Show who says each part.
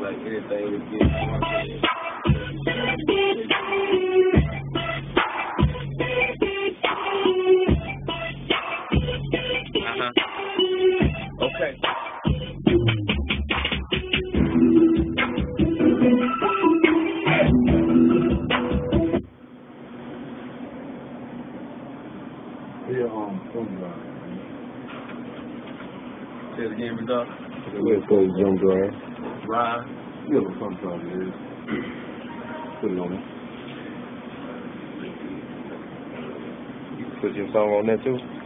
Speaker 1: like anything to get marketed. Okay.
Speaker 2: Thumb drive.
Speaker 1: Say it again, Rudolph.
Speaker 2: Let's go to thumb drive.
Speaker 1: Ride.
Speaker 2: You know what thumb drive is. Put it on it.
Speaker 3: You put your song on that too?